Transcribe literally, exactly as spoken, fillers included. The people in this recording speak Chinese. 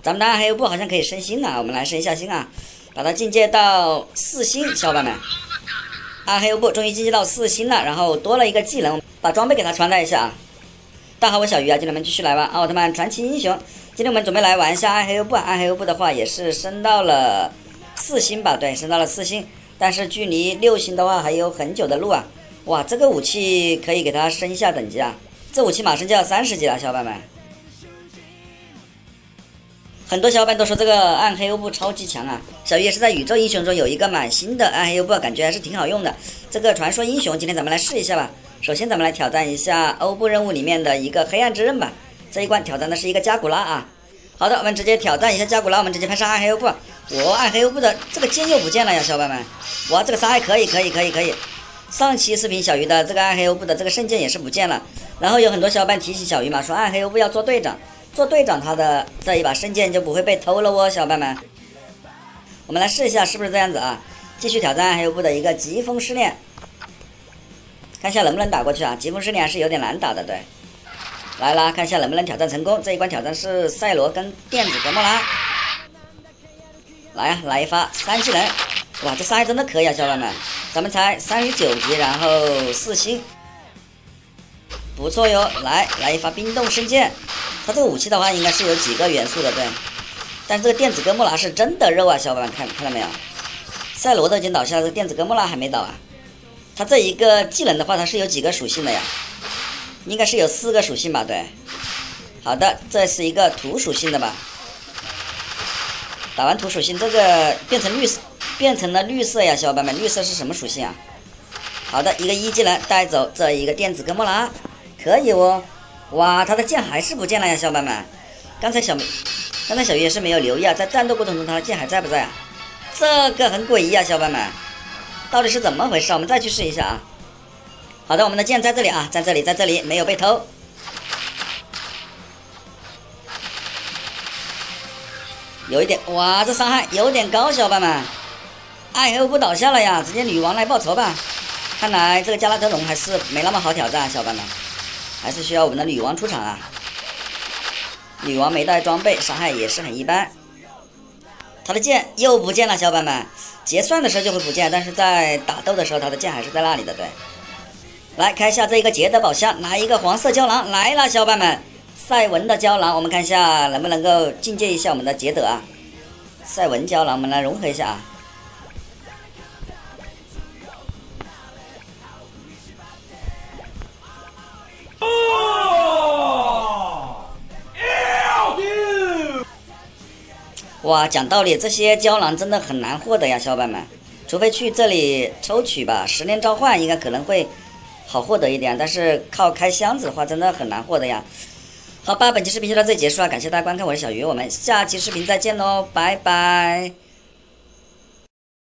咱们的暗黑优布好像可以升星啊，我们来升一下星啊，把它进阶到四星，小伙伴们。暗黑优布终于进阶到四星了，然后多了一个技能，把装备给它穿戴一下啊。大家好，我小鱼啊，今天我们继续来玩奥特曼传奇英雄。今天我们准备来玩一下暗黑优布，暗黑优布的话也是升到了四星吧？对，升到了四星，但是距离六星的话还有很久的路啊。哇，这个武器可以给它升一下等级啊，这武器马上就要三十级了，小伙伴们。很多小伙伴都说这个暗黑优布超级强啊，小鱼也是在宇宙英雄中有一个满星的暗黑优布，感觉还是挺好用的。这个传说英雄，今天咱们来试一下吧。首先咱们来挑战一下欧布任务里面的一个黑暗之刃吧。这一关挑战的是一个加古拉啊。好的，我们直接挑战一下加古拉，我们直接拍上暗黑优布。我暗黑优布的这个剑又不见了呀，小伙伴们。哇，这个伤害可以可以可以可以。上期视频小鱼的这个暗黑优布的这个圣剑也是不见了。然后有很多小伙伴提醒小鱼嘛，说暗黑优布要做队长。做队长，他的这一把圣剑就不会被偷了哦，小伙伴们。我们来试一下是不是这样子啊？继续挑战暗黑优布的一个疾风试炼，看一下能不能打过去啊？疾风试炼还是有点难打的，对。来啦，看一下能不能挑战成功。这一关挑战是赛罗跟电子格莫拉。来啊，来一发三技能！哇，这伤害真的可以啊，小伙伴们。咱们才三十九级，然后四星，不错哟。来，来一发冰冻圣剑。它这个武器的话，应该是有几个元素的，对。但这个电子哥莫拉是真的肉啊，小伙伴们看看到没有？赛罗都已经倒下了，这个电子哥莫拉还没倒啊。它这一个技能的话，它是有几个属性的呀？应该是有四个属性吧，对。好的，这是一个土属性的吧？打完土属性，这个变成绿色，变成了绿色呀，小伙伴们，绿色是什么属性啊？好的，一个一技能带走这一个电子哥莫拉，可以哦。哇，他的剑还是不见了呀，小伙伴们！刚才小刚才小鱼也是没有留意啊，在战斗过程中他的剑还在不在啊？这个很诡异啊，小伙伴们，到底是怎么回事？我们再去试一下啊。好的，我们的剑在这里啊，在这里，在这里没有被偷。有一点，哇，这伤害有点高，小伙伴们。暗黑优布倒下了呀，直接女王来报仇吧。看来这个加拉特隆还是没那么好挑战啊，小伙伴们。还是需要我们的女王出场啊！女王没带装备，伤害也是很一般。她的剑又不见了，小伙伴们。结算的时候就会不见，但是在打斗的时候，她的剑还是在那里的，对。来开一下这一个捷德宝箱，来一个黄色胶囊来了，小伙伴们。赛文的胶囊，我们看一下能不能够进阶一下我们的捷德啊。赛文胶囊，我们来融合一下啊。哇，讲道理，这些胶囊真的很难获得呀，小伙伴们，除非去这里抽取吧，十连召唤应该可能会好获得一点，但是靠开箱子的话，真的很难获得呀。好吧，本期视频就到这里结束了，感谢大家观看，我是小鱼，我们下期视频再见喽，拜拜。